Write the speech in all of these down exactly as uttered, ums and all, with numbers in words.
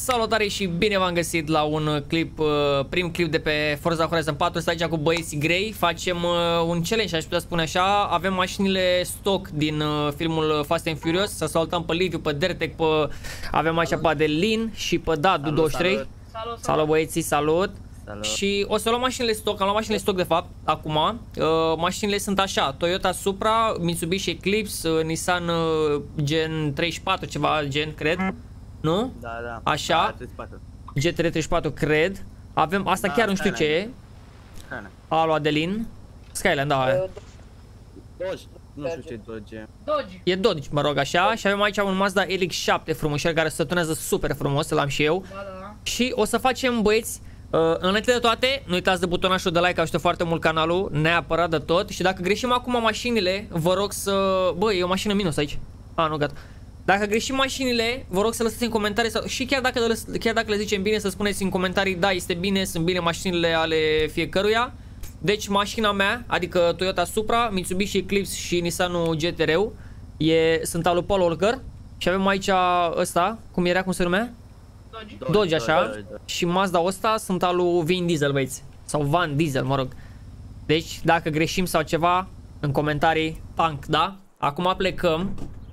Salutare și bine v-am găsit la un clip, prim clip de pe Forza Horizon patru. Stai aici cu băieții grei, facem un challenge, aș putea spune așa. Avem mașinile stock din filmul Fast and Furious. Să salutăm pe Liviu, pe Dertec, pe... avem aici pe Adelin și pe Dadu douăzeci și trei. Salut, salut. Salut băieții, salut. Salut. Și o să luăm mașinile stock, am luat mașinile stock de fapt, acum. uh, Mașinile sunt așa: Toyota Supra, Mitsubishi Eclipse, uh, Nissan uh, Gen treizeci și patru, ceva gen, cred. Nu? Da, da. Așa. Da, treizeci și patru. G T R treizeci și patru, cred. Avem, asta Da, chiar nu știu ce e. Skyline. Skyline. Alo, Adelin. Skyline, da. Dodge. Nu știu ce e Dodge. Dodge. E Dodge, mă rog, așa. Și avem aici un Mazda R X șapte frumușel, care se tunează super frumos, l-am și eu. Da, da. Și o să facem, băieți, uh, înainte de toate, nu uitați de butonașul de like, ajută foarte mult canalul, neapărat de tot. Și dacă greșim acum mașinile, vă rog să... Bă, e o mașină minus aici. A, nu, gata. Dacă greșim mașinile, vă rog să lăsați în comentarii sau... și chiar dacă, le, chiar dacă le zicem bine, să spuneți în comentarii: da, este bine, sunt bine mașinile ale fiecăruia. Deci mașina mea, adică Toyota Supra, Mitsubishi Eclipse și Nissan G T R-ul e, sunt al lui Paul Walker. Și avem aici ăsta, cum era, cum se numea? Dodge. Dodge, Dodge, așa. Dodge, Dodge. Și Mazda ăsta sunt al lui Vin Diesel, băieți. Sau Van Diesel, mă rog. Deci, dacă greșim sau ceva, în comentarii, tank, da? Acum plecăm.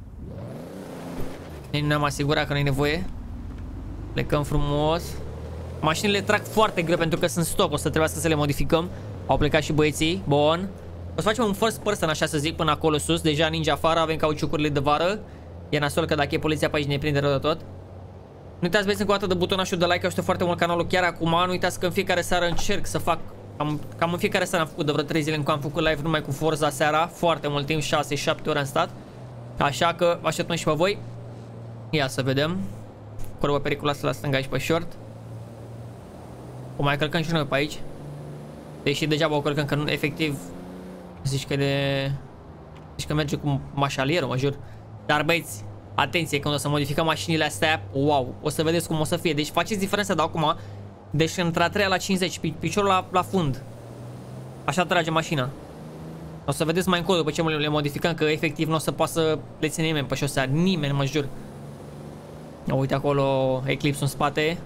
Ne-am asigurat că nu e nevoie. Plecăm frumos. Mașinile trag foarte greu pentru că sunt stock, o să trebuiască să le modificăm. Au plecat și băieții, bun. O să facem un first person, așa să zic, până acolo sus. Deja ninge afară, avem cauciucurile de vară. E nasol că dacă e poliția pe aici ne prinde rău de tot. Nu uitați, băieți, încă o dată de butonașul de like, ajută foarte mult canalul chiar acum. Nu uitați că în fiecare seară încerc să fac, cam, cam în fiecare seară am făcut de vreo trei zile încă am făcut live numai cu Forza seara. Foarte mult timp, șase șapte ore am stat. Așa că așteptăm și pe voi. Ia să vedem. Curbă periculoasă la stânga aici pe short. O mai călcăm și noi pe aici. Deși degeaba o călcăm, că nu, efectiv zici că de... Zici că merge cu mașalierul, mă jur. Dar băieți, atenție, când o să modificăm mașinile astea, wow, o să vedeți cum o să fie. Deci faceți diferența de acum. Deci între a treia la cincizeci, piciorul la, la fund. Așa trage mașina. O să vedeți mai încolo după ce le modificăm, că efectiv nu o să poată să le ține nimeni pe șosea. Nimeni, mă jur. Uite acolo Eclipse în spate.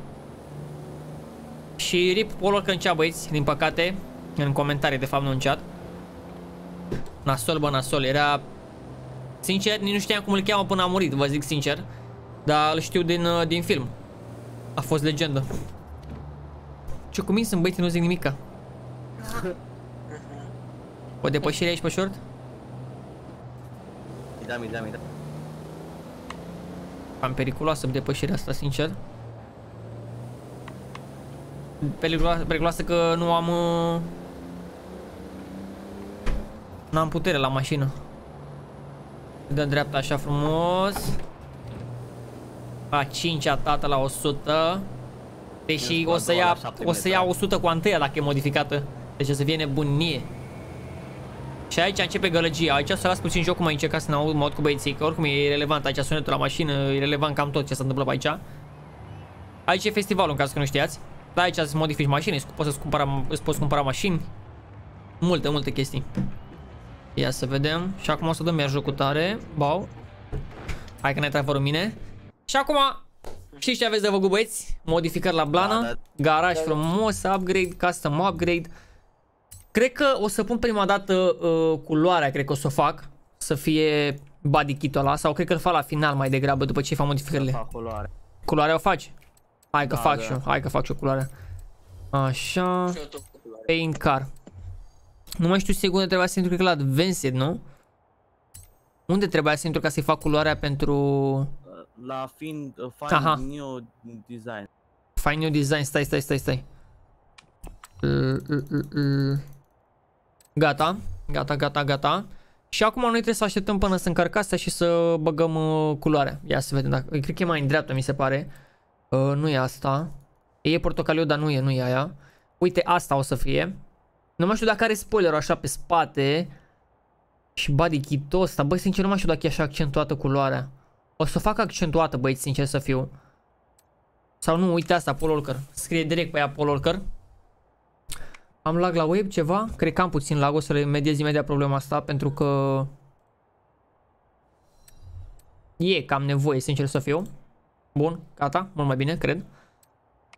Și rip Paul Walker în chat, băieți, din păcate. În comentarii, de fapt, nu în chat. Nasol, bă, nasol, era... Sincer, nici nu știam cum îl cheamă până a murit, vă zic sincer. Dar îl știu din, din film. A fost legendă. Ce cu mine sunt, băieți, nu zic nimica. O depășire aici pe short? Da, mi, da, mi, da. Cam periculoasă depășirea asta, sincer. Periculoasă, periculoasă că nu am... Nu am putere la mașină. Dăm dreapta așa frumos. La cinci a tată la o sută. Deși o să ia, o să ia o sută cu antena dacă e modificată. Deci o să fie nebunie. Și aici începe gălăgia. Aici să las puțin jocul, mai încerca să ne aud, mă aud cu băieții, că oricum e irelevant aici sunetul la mașină, e irelevant cam tot ce se întâmplă pe aici. Aici e festivalul, în caz că nu știați. Da, aici să modifici mașini, poți să-ți cumpăra, îți poți cumpăra mașini. Multe, multe chestii. Ia să vedem. Și acum o să dăm iar jocul tare. Bau. Hai că ne trag fără mine. Și acum, știți ce aveți de făcut, băieți? Modificări la blană, Da, da. garaj frumos, upgrade, custom upgrade. Cred că o să pun prima dată uh, culoarea, cred că o să o fac. Să fie body kit-ul ăla. Sau cred că îl fac la final mai degrabă, după ce fac modificările. Fac culoare. Culoarea o faci? Hai că Da, fac da. și eu, hai că fac și eu culoarea. Așa. Paint car. Nu mai știu sigur unde trebuia să intru, cred că la Advanced, nu? Unde trebuia să intru ca să-i fac culoarea pentru... La fiind, uh, Aha. find new design. Find new design, stai, stai, stai, stai. Gata, gata, gata, gata. Și acum noi trebuie să așteptăm până să încarcă astea și să băgăm uh, culoarea. Ia să vedem dacă... Cred că e mai în dreapta, mi se pare. Uh, nu e asta. E portocaliu, dar nu e, nu e aia. Uite, asta o să fie. Nu mai știu dacă are spoilerul așa pe spate. Și body kit-ul ăsta. Băi, sincer, nu mai știu dacă e așa accentuată culoarea. O să o fac accentuată, băieți, sincer să fiu. Sau nu, uite asta, Paul Walker. Scrie direct pe ea Paul Walker. Am lag la web ceva? Cred că am puțin lag, o să remediez imediat problema asta, pentru că e cam nevoie, sincer să fiu. Bun, gata, mult mai bine, cred.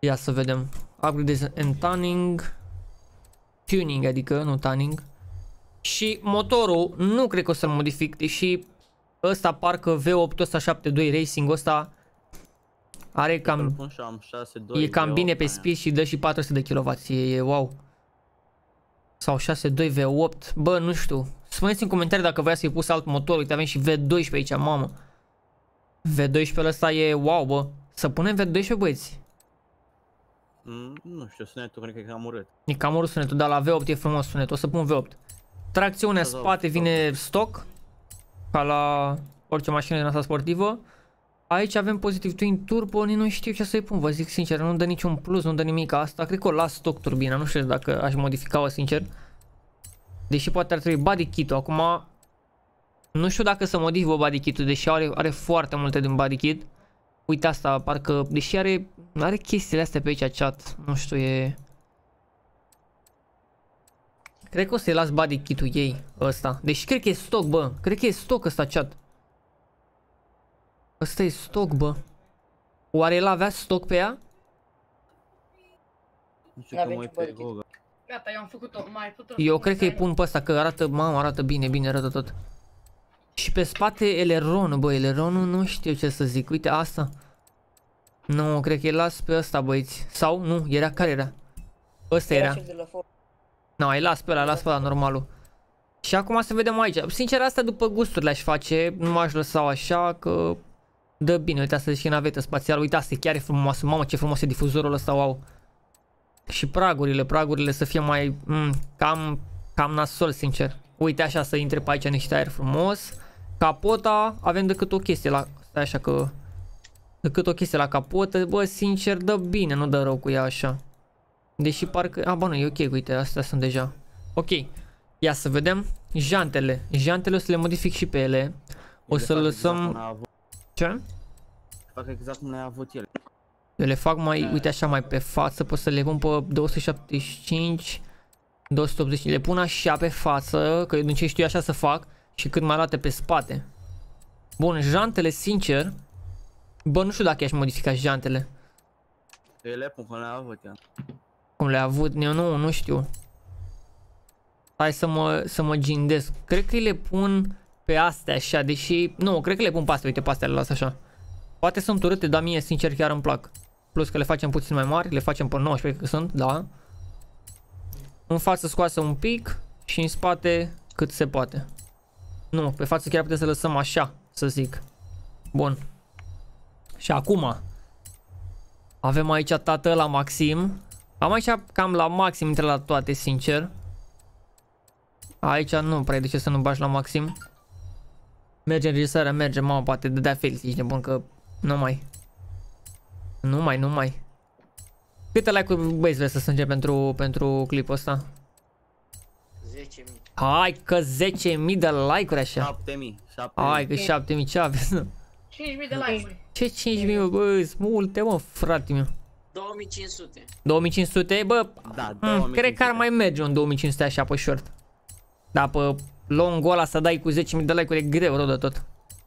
Ia să vedem. Upgrade and tuning. Tuning, adică, nu tuning. Și motorul, nu cred că o să-l modific, deși ăsta parcă V opt ăsta șapte doi Racing ăsta are cam, e cam bine pe speed și dă și patru sute de kilowați, e, e wow. Sau șase doi V opt, bă, nu știu. Spuneți în comentarii dacă voia să-i pus alt motor, uite avem și V doisprezece aici, mamă. V doisprezece ăsta e wow, bă. Să punem V doisprezece, băieți. Mm, nu știu, sunetul cred că e cam urât. E cam urât sunetul, dar la V opt e frumos sunetul, o să pun V opt. Tracțiunea spate vine stock, ca la orice mașină din asta sportivă. Aici avem Positive Twin Turbo, nu știu ce să-i pun, vă zic sincer, nu dă niciun plus, nu dă nimic asta. Cred că o las stock turbina, nu știu dacă aș modifica-o sincer. Deși poate ar trebui body kit-ul, acum nu știu dacă să modific body kit-ul, deși are, are foarte multe din body kit. Uite asta, parcă, deși are, are chestiile astea pe aici, chat, nu știu, e... Cred că o să-i las body kit-ul ei, ăsta. Deși cred că e stock, bă. Cred că e stock ăsta, chat. Ăsta e stock, bă. Oare el avea stock pe ea? Nu știu cum e pe Google. Gata, eu am făcut-o, mai putem. Eu cred că îi pun pe ăsta, că arată, mamă, arată bine, bine arată tot. Și pe spate eleronul, bă, eleronul nu știu ce să zic. Uite asta. Nu, cred că îi las pe ăsta, băieți. Sau, nu, era, care era? Ăsta era. Nu, îi las pe ăla, las pe ăla, normalul. Și acum să vedem aici. Sincer, asta după gusturi le-aș face. Nu m-aș lăsa așa, că dă bine. Uite, asta și navetă spațială. Uite, asta e chiar frumoasă. Mamă, ce frumos e difuzorul ăsta, wow. Și pragurile, pragurile să fie mai mm, cam, cam nasol, sincer. Uite, așa să intre pe aici niște aer frumos. Capota, avem decât o chestie la... Stai așa că... Decât o chestie la capotă. Bă, sincer, dă bine, nu dă rău cu ea așa. Deși parcă... A, bă, nu, e ok, uite, astea sunt deja. Ok. Ia să vedem. Jantele. Jantele o să le modific și pe ele. O să lăsăm... Ce? Fac exact cum le-a avut el. Eu le fac mai, uite așa, mai pe față. Pot să le pun pe două sute șaptezeci și cinci, două sute optzeci. Le pun așa pe față, că eu din ce știu așa să fac. Și cât mai arate pe spate. Bun, jantele, sincer. Bă, nu știu dacă i-aș modifica jantele. Eu le pun cum le-a avut el. Cum le-a avut? Eu nu, nu știu. Hai să mă, să mă gindesc. Cred că îi le pun pe astea așa, deși... Nu, cred că le pun pe astea, uite, pe astea le las așa. Poate sunt urâte, dar mie, sincer, chiar îmi plac. Plus că le facem puțin mai mari, le facem pe nouăsprezece, că sunt, da. În față scoasă un pic și în spate cât se poate. Nu, pe față chiar putem să lăsăm așa, să zic. Bun. Și acum avem aici tată la maxim. Am aici cam la maxim între la toate, sincer. Aici nu prea de ce să nu bagi la maxim. Merge înregistrarea, merge, mama, poate dădea Felix, ești nebun că nu mai. Nu mai, nu mai. Câte like-uri, băieți, vreți să strângem pentru, pentru clipul ăsta? zece mii. Hai că zece mii de like-uri așa. șapte mii. șapte mii. Hai că șapte mii, ce aveți? cinci mii de like-uri. Ce cinci mii, bă, sunt multe, mă, frate meu. două mii cinci sute. două mii cinci sute, bă, Da, mm, cred că ar mai merge un două mii cinci sute așa pe short. Dar pe longul ăla să dai cu zece mii de like-uri e greu rău de tot.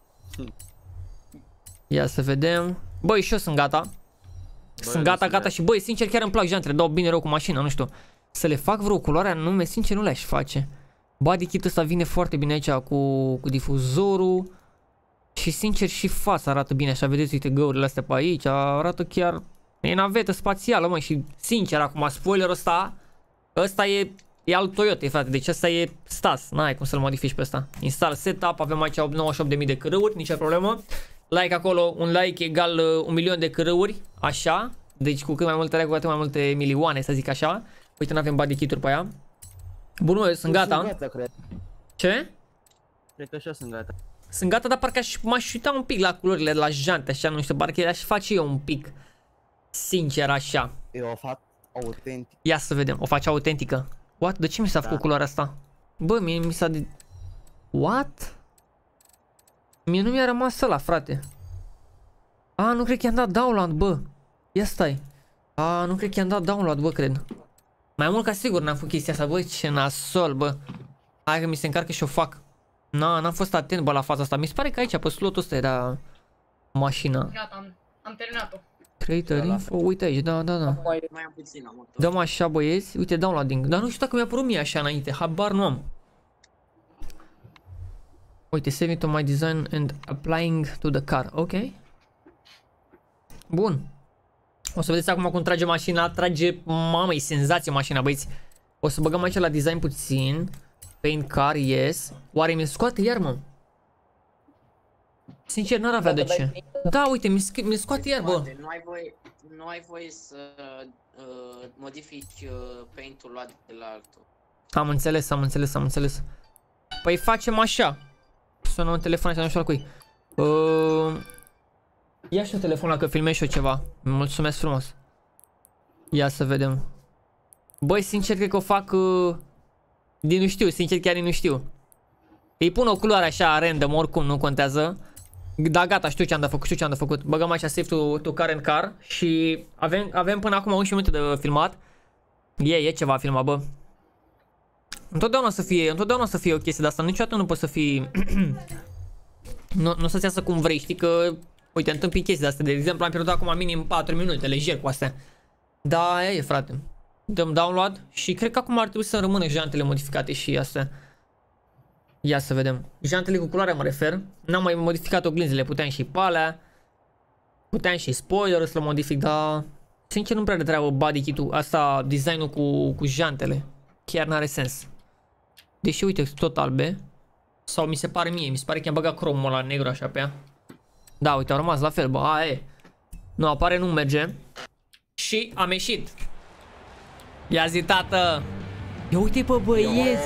Ia să vedem. Băi, și eu sunt gata. Bă, sunt gata, gata și băi, sincer chiar îmi plac jantele, dau bine rău cu mașina, nu știu. Să le fac vreo culoare anume, sincer nu le-aș face. Body kit ăsta vine foarte bine aici cu, cu difuzorul. Și sincer și fața arată bine așa, vedeți, uite găurile astea pe aici, arată chiar... E navetă spațială, mă, și sincer acum, spoilerul ăsta, ăsta e, e al Toyota, frate, deci ăsta e stas, n-ai cum să-l modifici pe ăsta. Install setup, avem aici nouăzeci și opt de mii de cârâuri, nicio problemă. Like acolo, un like egal uh, un milion de cârâuri, așa, deci cu cât mai multe like, cu atât mai multe milioane, să zic așa. Uite, nu avem body kit-uri pe aia. Bun, mă, sunt gata. Sunt gata, cred. Ce? Cred că așa sunt gata. Sunt gata, dar parcă m-aș uita un pic la culorile, la jante, așa, nu știu, parcă aș face eu un pic. Sincer, așa. Eu o fac autentic. Ia să vedem, o face autentică. What? De ce mi s-a făcut da. culoarea asta? Bă, mie mi s-a de... What? Mie nu mi-a rămas ăla, frate. A, nu cred că i-am dat download, bă. Ia stai. A, nu cred că i-am dat download, bă, cred. Mai mult ca sigur n-am făcut chestia asta, bă, ce nasol, bă. Hai că mi se încarcă și o fac. Na, n-am fost atent, bă, la fața asta. Mi se pare că aici, pe slotul ăsta era mașina. Gata, am, am terminat-o. Creator info, uite aici, da, da, da. Mai am puțin la motor. Dăm așa băieți, uite downloading, dar nu știu dacă mi-a apărut mie așa înainte, habar nu am. Uite, saving to my design and applying to the car, ok. Bun. O să vedeți acum cum trage mașina, trage, mamă, e senzație mașina băieți. O să băgăm aici la design puțin, paint car, yes. Oare mi-l scoate iar, mă? Sincer, n-ar avea de ce. Da, uite, mi-l scoate iar, bă. Nu ai voie, nu ai voie să uh, modifici uh, paint-ul luat de la altul. Am înțeles, am înțeles, am înțeles. Păi facem așa. Sună un telefon așa, nu știu al cui. Uh, ia și un telefon la că filmez și eu ceva. Mulțumesc frumos. Ia să vedem. Băi, sincer, cred că o fac uh, din nu știu, sincer chiar din nu știu. Îi pun o culoare așa random, oricum nu contează. Da, gata, știu ce am de făcut, știu ce am de făcut. Băgăm așa save to, to car and car. Și avem, avem până acum unsprezece minute de filmat. E, e ceva filmat, bă. Întotdeauna să fie, întotdeauna să fie o chestie de asta, niciodată nu poți să fii nu, nu să-ți iasă cum vrei, știi că uite, întâmpli chestii de astea, de exemplu am pierdut acum minim patru minute, lejer cu astea. Da, aia e, frate. Dăm download și cred că acum ar trebui să rămână jantele modificate și astea. Ia să vedem. Jantele cu culoare mă refer. N-am mai modificat oglinzile, puteam și pe alea. Puteam și spoilerul să-l modific, dar sincer nu prea de treabă body kit-ul, asta, designul cu, cu jantele. Chiar n-are sens. Deși uite, tot albe. Sau mi se pare mie, mi se pare că i-am băgat cromul ăla negru așa pe ea. Da, uite, au rămas la fel, bă, aia e. Nu apare, nu merge. Și am ieșit. Ia zi, tată. Ia uite, bă, băieți.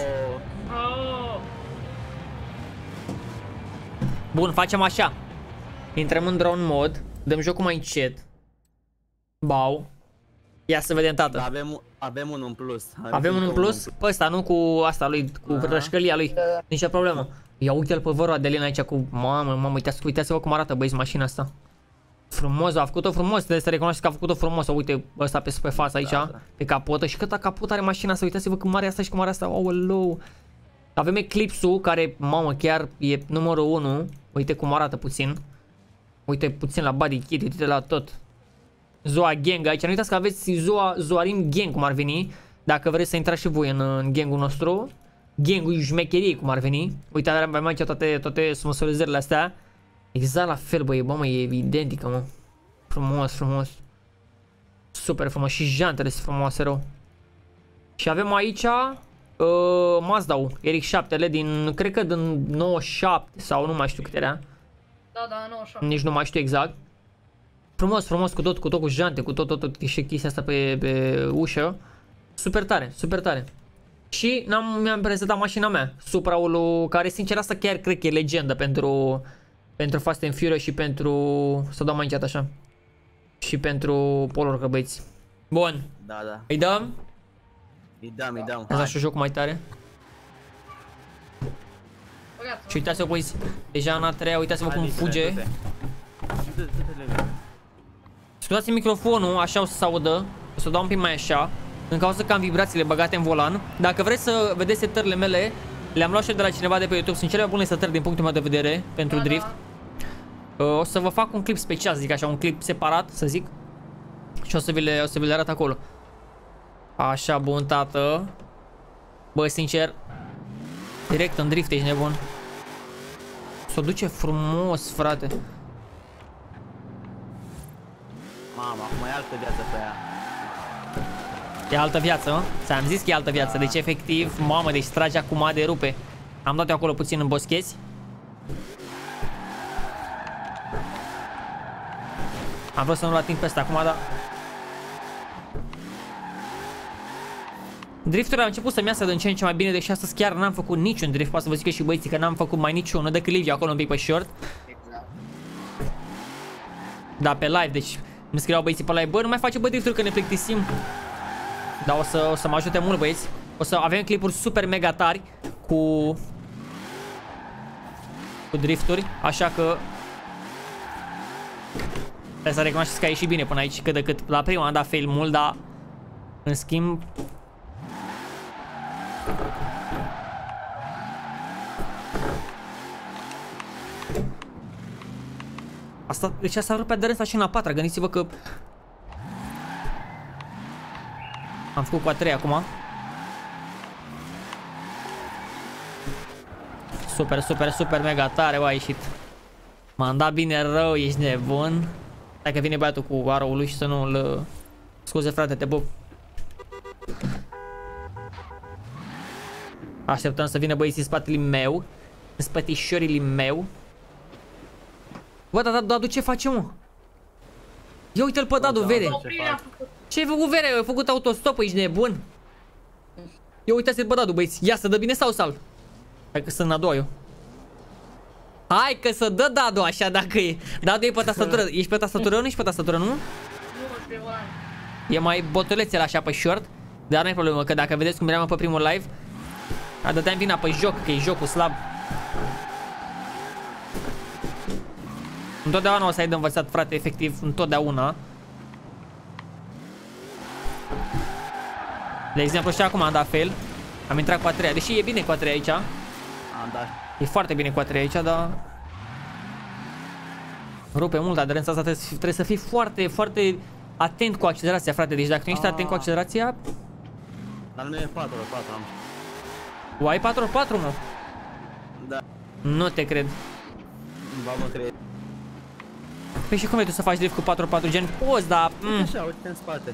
Bun, facem așa. Intrăm în drone mod. Dăm jocul mai încet. Bau. Ia să vedem, tată. Da, avem, avem unul în plus. Avem, Avem unul în plus? Pe ăsta, nu cu asta lui, cu rășcălia lui. Nici o problemă. Ia uite-l pe vărul Adelina aici cu... Mamă, mamă, uitați, uitați-vă cum arată, băieți, mașina asta. Frumos, a făcut-o frumos, trebuie să recunoaște că a făcut-o frumos. Uite, ăsta pe, pe față aici, da, da. Pe capotă. Și câta capot are mașina asta, uitați-vă cum mare asta și cum are asta. Aoleu. Avem Eclipse-ul care, mamă, chiar e numărul unu. Uite cum arată puțin. Uite puțin la body kit, uite la tot. Zoa Gang aici, nu uitați că aveți Zoa, Zoarim Gang cum ar veni. Dacă vreți să intrați și voi în, în gangul nostru. Gangul șmecherie cum ar veni. Uite, avem aici toate, toate sponsorizările astea. Exact la fel, băie, bă, mă, e identică, mă. Frumos, frumos. Super frumos, și jantele sunt frumoase, rău. Și avem aici uh, Mazda-ul, R X șapte din, cred că din nouăzeci și șapte sau nu mai știu câte era. Da, da, nouăzeci și șapte. Nici nu mai știu exact. Frumos, frumos, cu tot, cu tot, cu jante, cu tot, tot, tot și chestia asta pe, pe ușă. Super tare, super tare. Și mi-am prezentat mașina mea, Supra-ul, care sincer asta chiar cred că e legendă pentru pentru Fast and Furious și pentru, să dau mai încet așa, și pentru Polo Worker, băieți. Bun. Da, da. Îi dăm? Îi dăm, îi dăm. Asta și jocul mai tare. Și uitați-vă, băieți, deja în a treia, uitați-vă cum fuge. Scuzați microfonul, așa o să se audă. O să dau un pic mai așa, în cauza că am vibrațiile băgate în volan. Dacă vreți să vedeți setările mele, le-am luat și de la cineva de pe YouTube. Sunt cele mai bune setări din punctul meu de vedere pentru da, drift. Da. O să vă fac un clip special, să zic așa, un clip separat, să zic. Și o să vi le, o să vi le arăt acolo. Așa, bun, tată. Bă, sincer, direct în drift, ești nebun. S-o duce frumos, frate. Mama, acum e altă viață pe ea. E altă viață, mă? Ți-am zis că e altă viață, deci efectiv, mamă, deci trage acum de rupe. Am dat eu acolo puțin în boschezi. Am vrut să nu-l ating pe ăsta acum, dar... Drifturile au început să-mi iasă din ce în ce mai bine, deși astăzi chiar n-am făcut niciun drift. Poate să vă zic și băieții că n-am făcut mai niciunul, decât Liviu acolo un pic pe short. Exact. Da, pe live, deci îmi scriau băieții pe live, bă, nu mai face bă drifturi că ne plictisim. Dar o să, o să mă ajute mult, băieți. O să avem clipuri super mega tari cu cu drifturi, așa că trebuie să recunoașteți că a ieșit bine până aici, cât de cât. La prima am dat fail mult, dar în schimb asta, deci asta rupe de rând și în a patra. Gândiți-vă că Am făcut cu a treia acum. Super, super, super, mega tare, a ieșit. M-am dat bine rău, ești nebun. Hai că vine băiatul cu arrow-ul lui și să nu-l... Scuze frate, te pup. Așteptăm să vină băieții în spatele meu. În spătișorii meu. Bă, dar Dadu ce face, mă? Ia uite-l pe Dadu, vede. Ce ai făcut, vere? Ai făcut autostop, ești nebun? Ia uitați-l pe Dadu, băieți. Ia să dă bine sau sal? Hai că sunt a doua eu. Hai că să dă Dadu așa dacă e. Dadu e pe tastatură. Ești pe tastatură? Nu ești pe tastatură, nu? Nu, pe volan. E mai botulețel așa pe short. Dar nu e problemă, că dacă vedeți cum eram pe primul live, a dădeam vina pe joc, că e jocul slab. Întotdeauna o să ai de învățat, frate, efectiv, întotdeauna. De exemplu, și acum am dat fail. Am intrat cu a treia, deși e bine cu a treia aici. Am dat. E foarte bine cu a treia aici, dar... Rupe mult aderența asta, trebuie, trebuie să fii foarte, foarte atent cu accelerația, frate. Deci dacă nu ești atent cu accelerația... Dar nu e patru ori patru, am. O ai patru ori patru, mă? Da. Nu te cred. Ba mă cred. Păi și cum vrei tu să faci drift cu patru ori patru, gen poți, dar... Mm. Așa, uite în spate.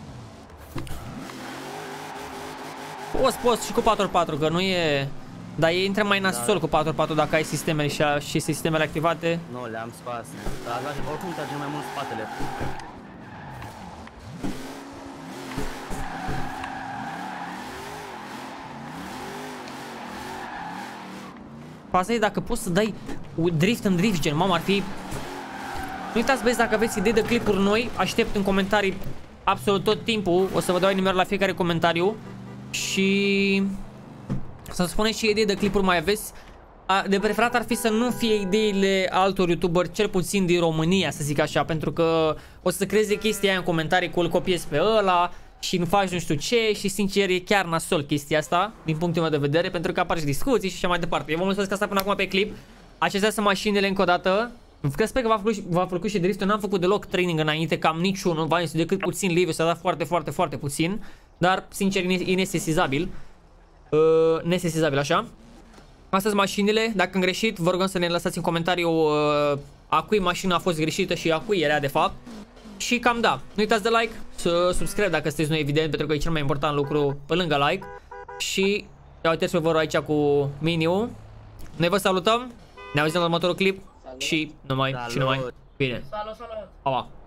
Poți, poți și cu patru ori patru, că nu e... Dar e intră mai nasol da. Cu patru ori patru dacă ai sistemele și, a, și sistemele activate. Nu, le-am spus. Dar oricum trage mai mult spatele. Asta e dacă poți să dai drift în drift, gen, mamă, ar fi... Nu uitați, băieți, dacă aveți idei de clipuri noi, aștept în comentarii absolut tot timpul. O să vă dau inimioară la fiecare comentariu. Și... să-mi spuneți ce idei de clipuri mai aveți. De preferat ar fi să nu fie ideile altor youtuberi, cel puțin din România, să zic așa. Pentru că o să creeze chestia aia în comentarii cu îl copiezi pe ăla și nu faci nu știu ce. Și sincer e chiar nasol chestia asta, din punctul meu de vedere, pentru că apar și discuții și așa mai departe. Eu vă mulțumesc că asta până acum pe clip. Acestea sunt mașinile încă o dată. Că sper că v-a făcut, v-a făcut și drift. Eu n-am făcut deloc training înainte, cam niciunul, v-am zis, decât puțin live, s-a dat foarte, foarte, foarte puțin. Dar, sincer, e nesesizabil. Uh, nesesizabil, așa. Astea sunt mașinile. Dacă am greșit, vă rugăm să ne lăsați în comentariu uh, a cui mașina a fost greșită și a cui era de fapt. Și cam da. Nu uitați de like, să subscribe dacă sunteți noi, evident, pentru că e cel mai important lucru pe lângă like. Și ia uitați pe vor aici cu Miniu. Noi vă salutăm. Ne auzim la următorul clip. Salut. Și numai, Salut. și numai bine. Salut, salut. Pa, pa.